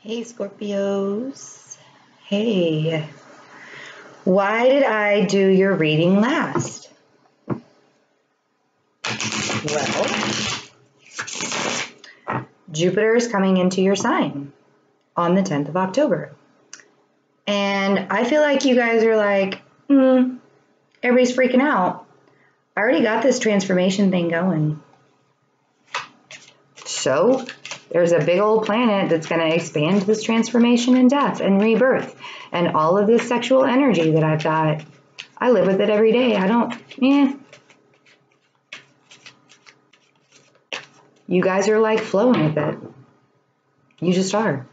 Hey Scorpios. Hey. Why did I do your reading last? Well, Jupiter is coming into your sign on the 10th of October. And I feel like you guys are like, everybody's freaking out. I already got this transformation thing going. So there's a big old planet that's going to expand this transformation and death and rebirth and all of this sexual energy that I've got. I live with it every day. You guys are like flowing with it. You just are.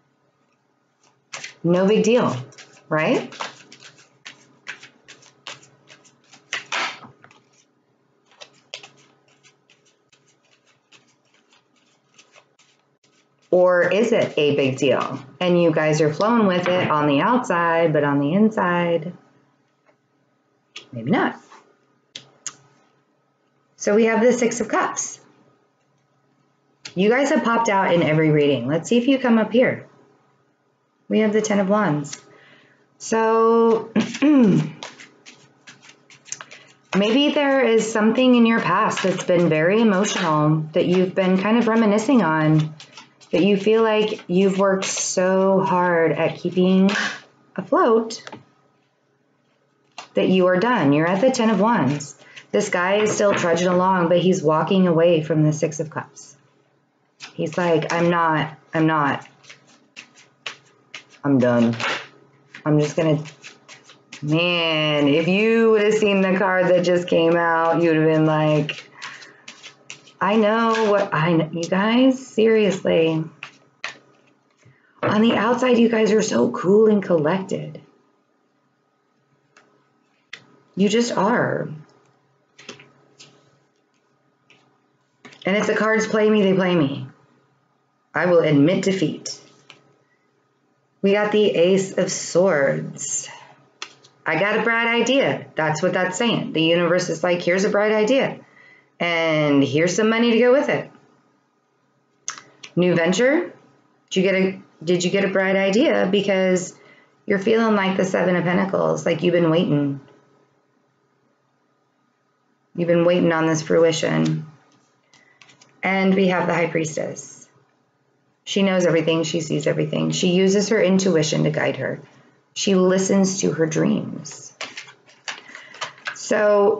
No big deal, right? Or is it a big deal? And you guys are flowing with it on the outside, but on the inside, maybe not. So we have the Six of Cups. You guys have popped out in every reading. Let's see if you come up here. We have the Ten of Wands. So maybe there is something in your past that's been very emotional that you've been kind of reminiscing on, that you feel like you've worked so hard at keeping afloat that you are done. You're at the Ten of Wands. This guy is still trudging along, but he's walking away from the Six of Cups. He's like, I'm done. I'm just gonna, man, if you would have seen the card that just came out, you'd have been like, I know what you guys, seriously. On the outside, you guys are so cool and collected. You just are. And if the cards play me, they play me. I will admit defeat. We got the Ace of Swords. I got a bright idea. That's what that's saying. The universe is like, here's a bright idea. And here's some money to go with it. New venture. Did you get a bright idea? Because you're feeling like the Seven of Pentacles, like you've been waiting. You've been waiting on this fruition. And we have the High Priestess. She knows everything. She sees everything. She uses her intuition to guide her. She listens to her dreams. So,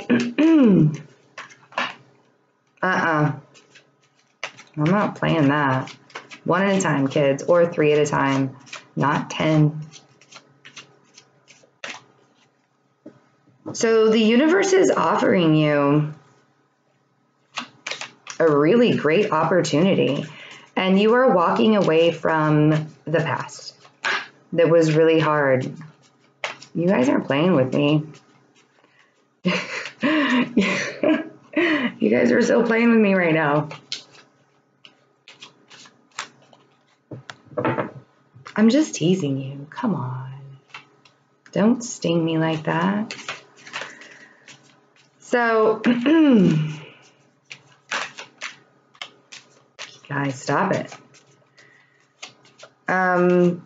I'm not playing that. One at a time, kids, or three at a time, not 10. So the universe is offering you a really great opportunity, and you are walking away from the past that was really hard. You guys aren't playing with me. You guys are so playing with me right now. I'm just teasing you. Come on. Don't sting me like that. So, guys, stop it. I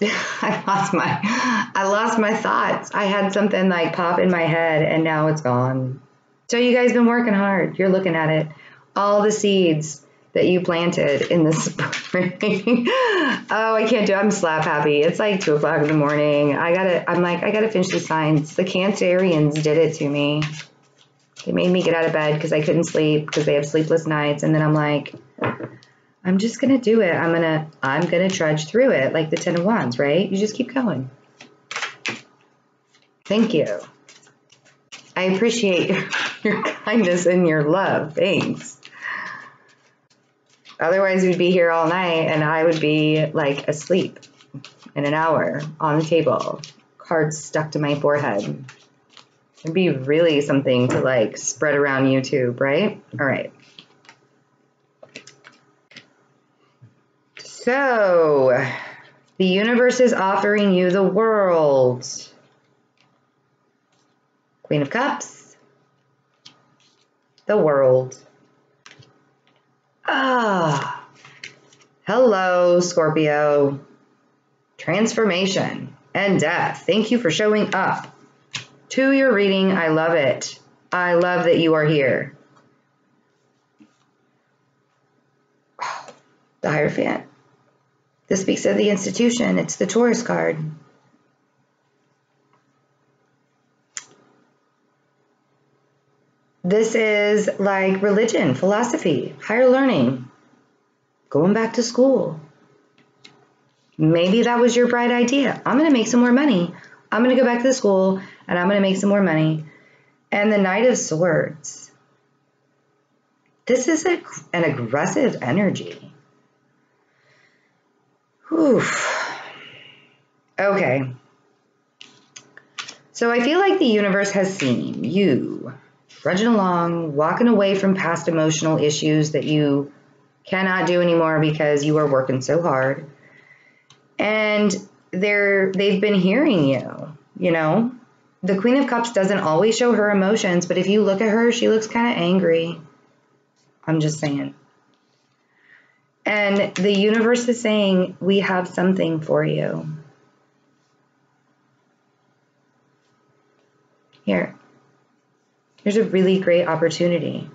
lost my thoughts. I had something like pop in my head and now it's gone. So you guys been working hard. You're looking at it. All the seeds that you planted in the spring. Oh, I can't do it. I'm slap happy. It's like 2 o'clock in the morning. I gotta finish the signs. The Cancerians did it to me. They made me get out of bed because I couldn't sleep because they have sleepless nights. And then I'm like, I'm just gonna do it. I'm gonna trudge through it like the Ten of Wands, right? You just keep going. Thank you. I appreciate your kindness and your love. Thanks. Otherwise, we'd be here all night and I would be like asleep in an hour on the table, cards stuck to my forehead. It'd be really something to like spread around YouTube, right? All right. So, the universe is offering you the world. Queen of Cups. The world. Ah. Hello, Scorpio. transformation, and death. Thank you for showing up to your reading. I love it. I love that you are here. The Hierophant. This speaks of the institution. It's the Taurus card. This is like religion, philosophy, higher learning, going back to school. Maybe that was your bright idea. I'm going to make some more money. I'm going to go back to the school and I'm going to make some more money. And the Knight of Swords. This is an aggressive energy. Whew. Okay. So I feel like the universe has seen you trudging along, walking away from past emotional issues that you cannot do anymore because you are working so hard. And they've been hearing you, you know. The Queen of Cups doesn't always show her emotions, but if you look at her, she looks kind of angry. I'm just saying. And the universe is saying, we have something for you. Here's a really great opportunity.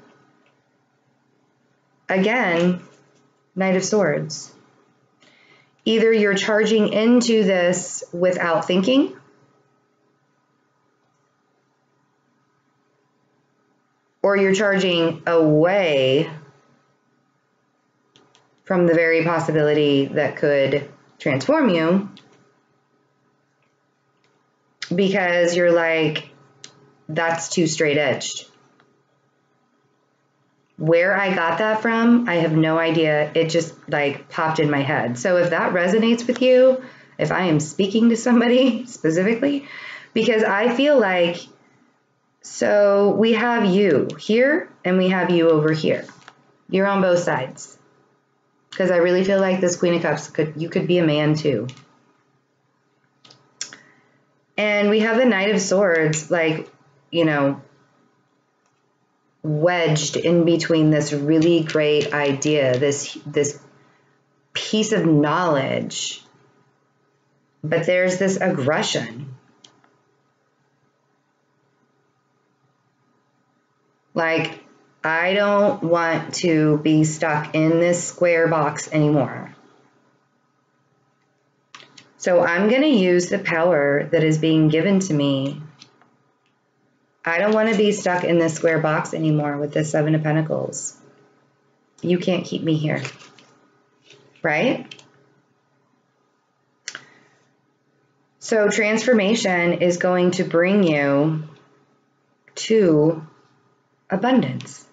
Again, Knight of Swords. Either you're charging into this without thinking, or you're charging away from the very possibility that could transform you because you're like, that's too straight edged. Where I got that from, I have no idea. It just like popped in my head. So if that resonates with you, if I am speaking to somebody specifically, because I feel like, so we have you here and we have you over here. You're on both sides. Because I really feel like this Queen of Cups, you could be a man too. And we have the Knight of Swords, like, you know, wedged in between this really great idea, this piece of knowledge. But there's this aggression. Like, I don't want to be stuck in this square box anymore. So I'm going to use the power that is being given to me. I don't want to be stuck in this square box anymore with the Seven of Pentacles. You can't keep me here. Right? So transformation is going to bring you to abundance.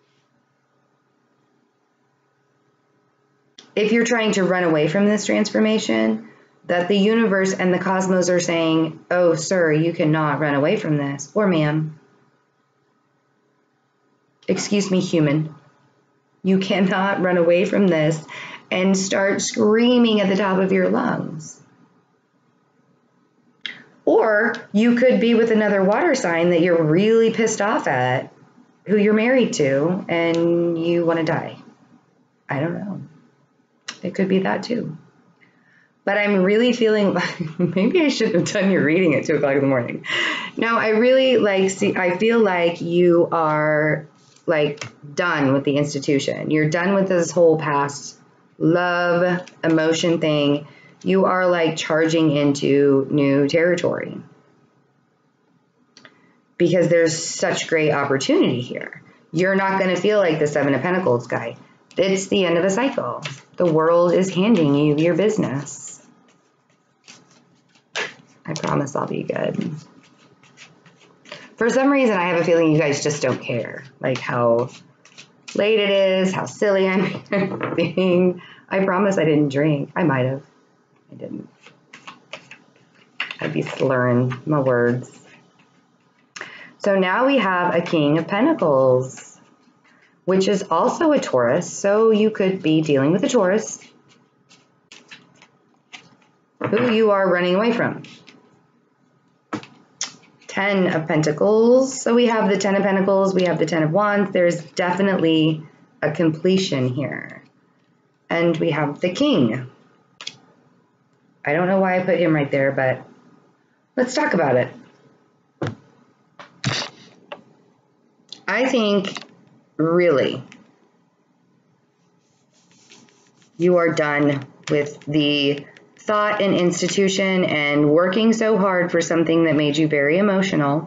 If you're trying to run away from this transformation, that the universe and the cosmos are saying, oh, sir, you cannot run away from this. Or ma'am. Excuse me, human. You cannot run away from this and start screaming at the top of your lungs. Or you could be with another water sign that you're really pissed off at, who you're married to, and you want to die. I don't know. It could be that too. But I'm really feeling like maybe I shouldn't have done your reading at 2 o'clock in the morning. No, I really I feel like you are like done with the institution. You're done with this whole past love, emotion thing. You are like charging into new territory because there's such great opportunity here. You're not going to feel like the Seven of Pentacles guy. It's the end of a cycle. The world is handing you your business. I promise I'll be good. For some reason, I have a feeling you guys just don't care. Like how late it is, how silly I'm being. I promise I didn't drink. I might have. I didn't. I'd be slurring my words. So now we have a King of Pentacles, which is also a Taurus. So you could be dealing with a Taurus who you are running away from. 10 of Pentacles. So we have the 10 of Pentacles, we have the 10 of Wands. There's definitely a completion here. And we have the King. I don't know why I put him right there, but let's talk about it. I think, really, you are done with the thought and institution and working so hard for something that made you very emotional.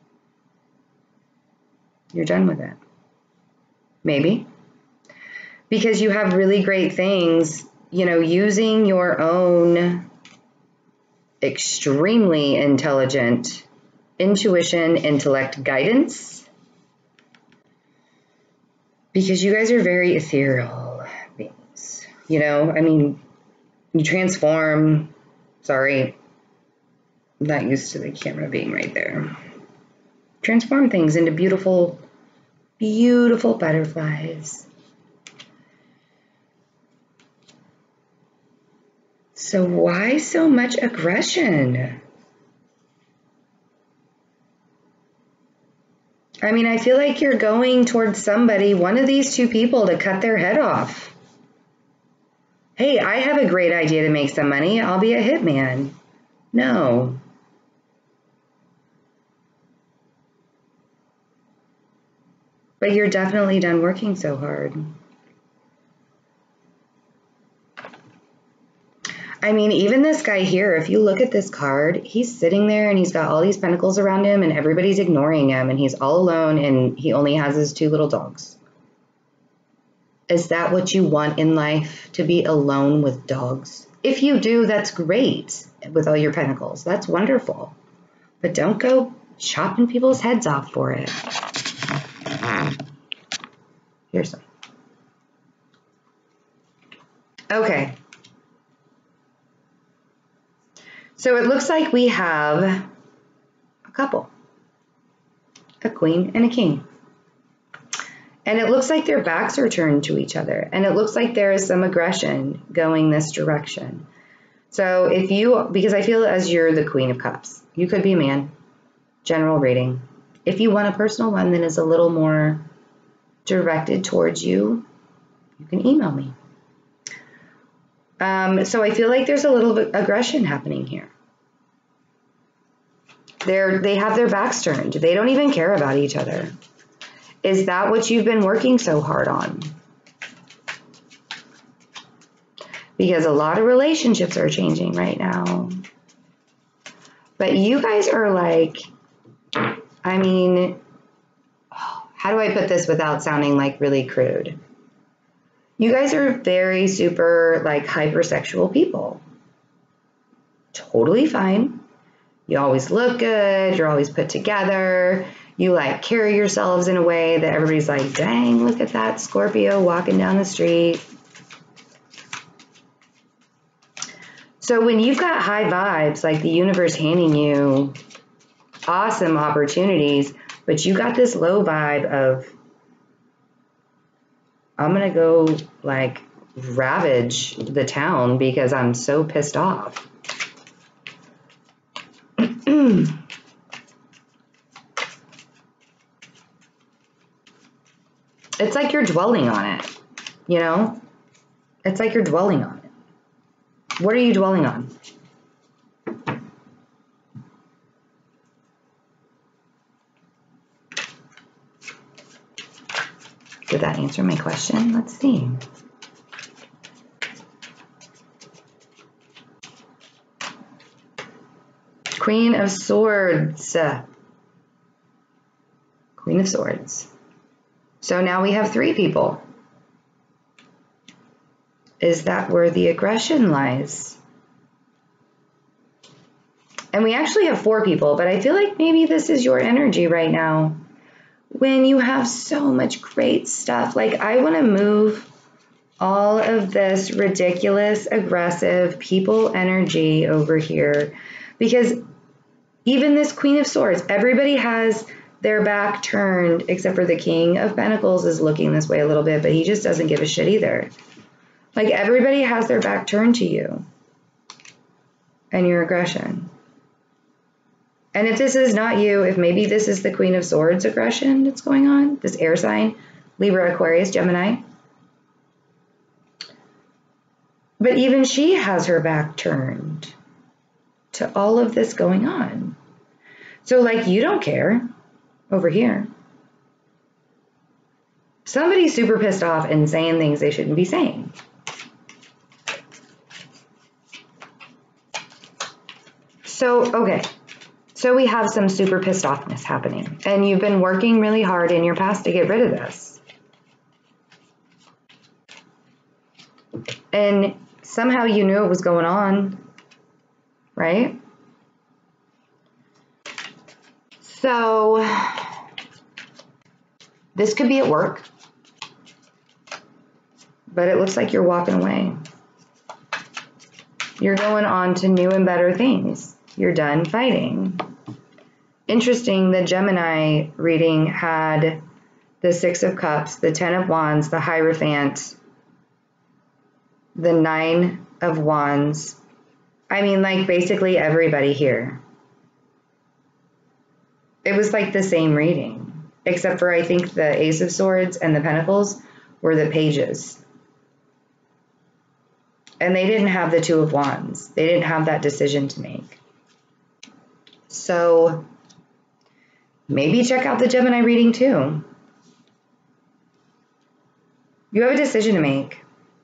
You're done with it. Maybe. Because you have really great things, you know, using your own extremely intelligent intuition, intellect, guidance. Because you guys are very ethereal beings. You know, I mean, you transform. Sorry, I'm not used to the camera being right there. Transform things into beautiful, beautiful butterflies. So why so much aggression? I mean, I feel like you're going towards somebody, one of these two people, to cut their head off. Hey, I have a great idea to make some money. I'll be a hitman. No. But you're definitely done working so hard. I mean, even this guy here, if you look at this card, he's sitting there and he's got all these pentacles around him and everybody's ignoring him and he's all alone and he only has his 2 little dogs. Is that what you want in life? To be alone with dogs? If you do, that's great with all your pentacles. That's wonderful. But don't go chopping people's heads off for it. Here's some. Okay. So it looks like we have a couple, a queen and a king. And it looks like their backs are turned to each other. And it looks like there is some aggression going this direction. So if you, because I feel as you're the Queen of Cups, you could be a man, general reading. If you want a personal one that is a little more directed towards you, you can email me. So I feel like there's a little bit of aggression happening here. They have their backs turned. They don't even care about each other. Is that what you've been working so hard on? Because a lot of relationships are changing right now. But you guys are like, I mean, how do I put this without sounding like really crude? You guys are very super like hypersexual people. Totally fine. You always look good. You're always put together. You like carry yourselves in a way that everybody's like, dang, look at that Scorpio walking down the street. So when you've got high vibes, like the universe handing you awesome opportunities, but you got this low vibe of, I'm going to go like ravage the town because I'm so pissed off. It's like you're dwelling on it, you know? It's like you're dwelling on it. What are you dwelling on? Did that answer my question? Let's see. Queen of Swords. Queen of Swords. So now we have 3 people. Is that where the aggression lies? And we actually have 4 people, but I feel like maybe this is your energy right now. When you have so much great stuff, like I want to move all of this ridiculous, aggressive people energy over here, because even this Queen of Swords, everybody has their back turned, except for the King of Pentacles is looking this way a little bit, but he just doesn't give a shit either. Like everybody has their back turned to you and your aggression. And if this is not you, if maybe this is the Queen of Swords aggression that's going on, this air sign, Libra, Aquarius, Gemini, But even she has her back turned to all of this going on. So like, you don't care over here. Somebody's super pissed off and saying things they shouldn't be saying. So, okay. So we have some super pissed offness happening, and you've been working really hard in your past to get rid of this. And somehow you knew it was going on, right? So this could be at work, but it looks like you're walking away. You're going on to new and better things. You're done fighting. Interesting, the Gemini reading had the Six of Cups, the Ten of Wands, the Hierophant, the Nine of Wands. I mean, like, basically everybody here. It was like the same reading, except for I think the Ace of Swords and the Pentacles were the pages. And they didn't have the Two of Wands. They didn't have that decision to make. So maybe check out the Gemini reading too. You have a decision to make.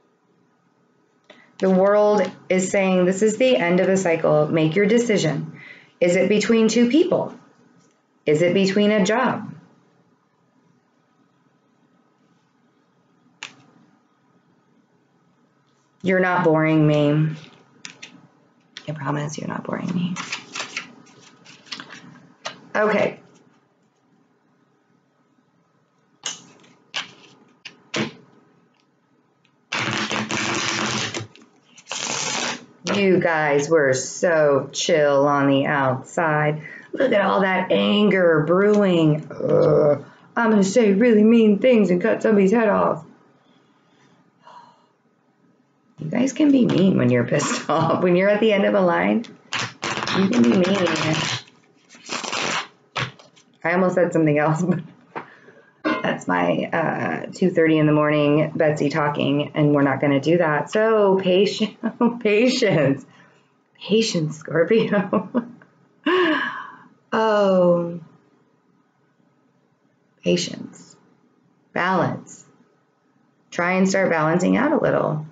The world is saying this is the end of a cycle. Make your decision. Is it between two people? Is it between a job? You're not boring me. I promise you're not boring me. Okay. You guys were so chill on the outside. Look at all that anger brewing. I'm going to say really mean things and cut somebody's head off. You guys can be mean when you're pissed off. When you're at the end of a line, you can be mean. I almost said something else, but that's my 2:30 in the morning Betsy talking, and we're not going to do that. So patience, Scorpio. Oh, patience, balance. Try and start balancing out a little.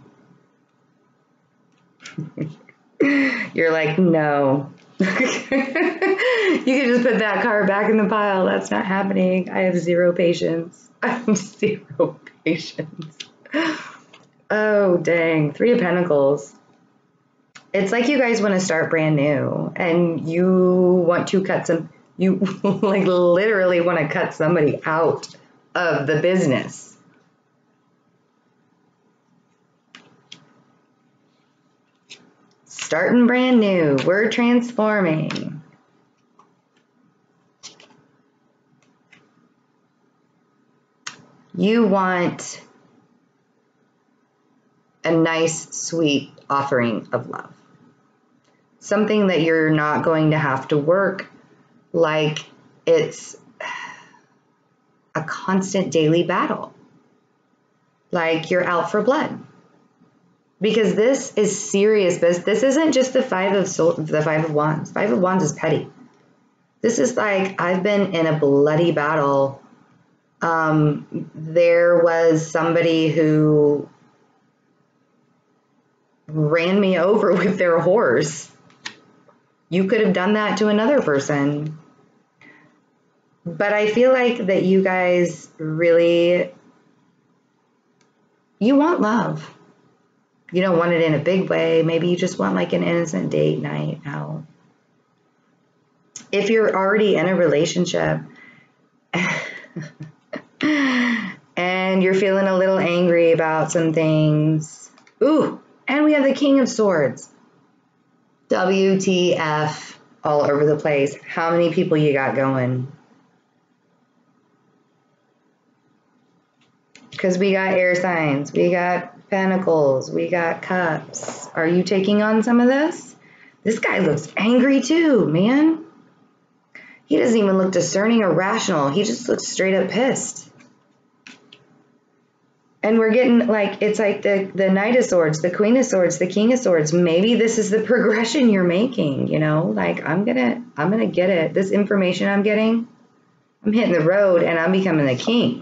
You're like, no. You can just put that card back in the pile. That's not happening. I have zero patience. I have zero patience. Oh, dang. Three of Pentacles. It's like you guys want to start brand new and you want to cut some, you like literally want to cut somebody out of the business. Starting brand new. We're transforming. You want a nice, sweet offering of love. Something that you're not going to have to work like it's a constant daily battle. Like you're out for blood. Because this is serious business. This isn't just the Five of Wands. Five of Wands is petty. This is like, I've been in a bloody battle. There was somebody who ran me over with their horse. You could have done that to another person. But I feel like that you guys really, you want love. You don't want it in a big way. Maybe you just want like an innocent date night out. If you're already in a relationship and you're feeling a little angry about some things. Ooh, and we have the King of Swords. WTF all over the place. How many people you got going? Because we got air signs. We got Pentacles, we got Cups. Are you taking on some of this? This guy looks angry too, man. He doesn't even look discerning or rational. He just looks straight up pissed. And we're getting like, it's like the Knight of Swords, the Queen of Swords, the King of Swords. Maybe this is the progression you're making, you know, like I'm gonna get it. This information I'm getting, I'm hitting the road and I'm becoming the king.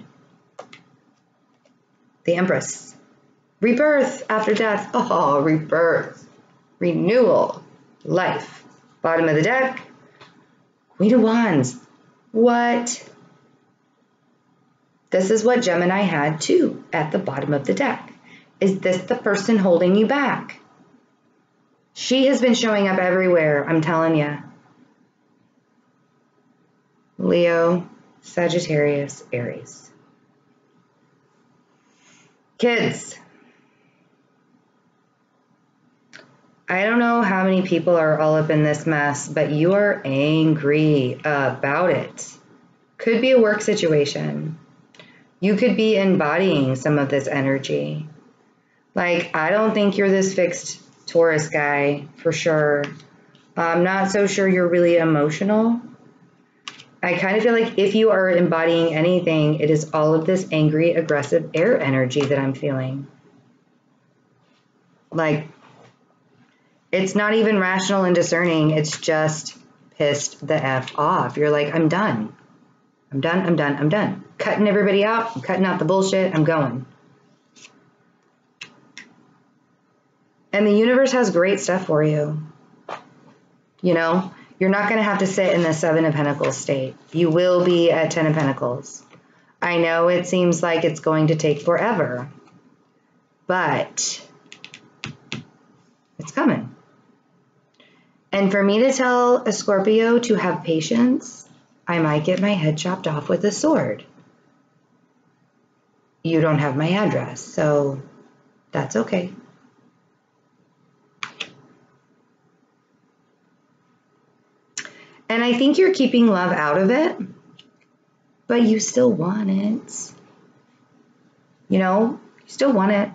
The Empress. Rebirth after death. Oh, rebirth. Renewal. Life. Bottom of the deck. Queen of Wands. What? This is what Gemini had too at the bottom of the deck. Is this the person holding you back? She has been showing up everywhere, I'm telling you. Leo, Sagittarius, Aries. Kids. I don't know how many people are all up in this mess, but you are angry about it. Could be a work situation. You could be embodying some of this energy. Like, I don't think you're this fixed Taurus guy for sure. I'm not so sure you're really emotional. I kind of feel like if you are embodying anything, it is all of this angry, aggressive air energy that I'm feeling. Like, it's not even rational and discerning. It's just pissed the F off. You're like, I'm done. I'm done, I'm done, I'm done. Cutting everybody out. I'm cutting out the bullshit. I'm going. And the universe has great stuff for you. You know, you're not going to have to sit in the 7 of Pentacles state. You will be at 10 of Pentacles. I know it seems like it's going to take forever, but it's coming. And for me to tell a Scorpio to have patience, I might get my head chopped off with a sword. You don't have my address, so that's okay. And I think you're keeping love out of it, but you still want it. You know, you still want it.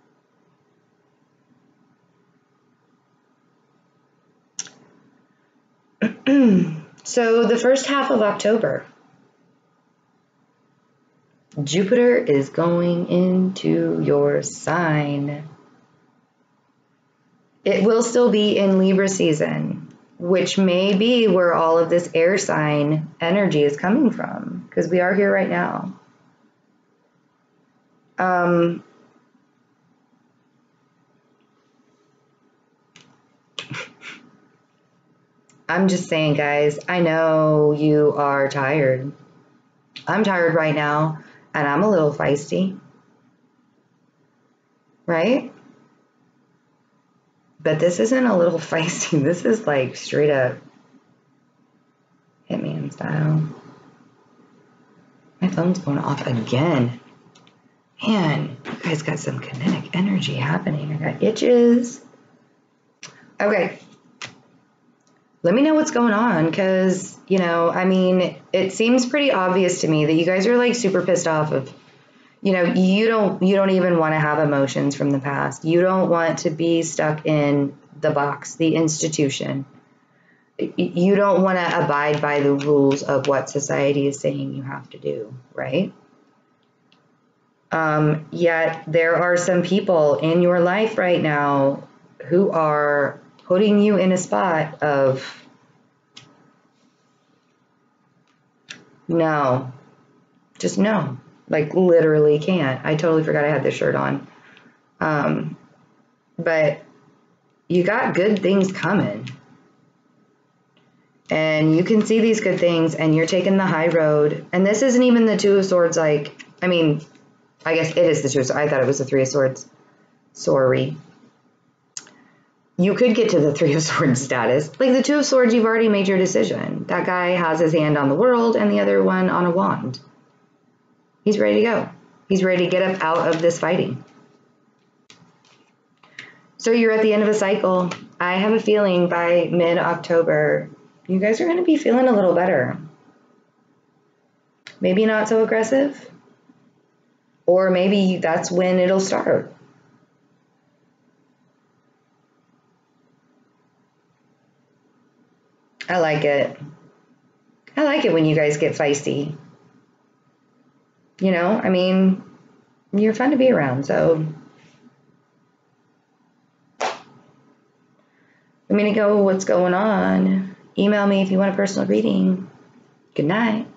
So the first half of October, Jupiter is going into your sign. It will still be in Libra season, which may be where all of this air sign energy is coming from, because we are here right now. I'm just saying, guys, I know you are tired. I'm tired right now, and I'm a little feisty, right? But this isn't a little feisty. This is like straight up Hitman style. My phone's going off again. Man, you guys got some kinetic energy happening. I got itches. Okay. Let me know what's going on, because, you know, I mean, it seems pretty obvious to me that you guys are like super pissed off of, you know, you don't even want to have emotions from the past. You don't want to be stuck in the box, the institution. You don't want to abide by the rules of what society is saying you have to do, right? Yet there are some people in your life right now who are putting you in a spot of no, just no, like literally can't. I totally forgot I had this shirt on. But you got good things coming, and you can see these good things, and you're taking the high road. And this isn't even the 2 of Swords. Like, I mean, I guess it is the 2 of Swords. I thought it was the 3 of Swords. Sorry. You could get to the 3 of Swords status. Like the 2 of Swords, you've already made your decision. That guy has his hand on the world and the other one on a wand. He's ready to go. He's ready to get up out of this fighting. So you're at the end of a cycle. I have a feeling by mid-October, you guys are going to be feeling a little better. Maybe not so aggressive. Or maybe that's when it'll start. I like it. I like it when you guys get feisty. You know, I mean, you're fun to be around. So let me know what's going on. Email me if you want a personal reading. Good night.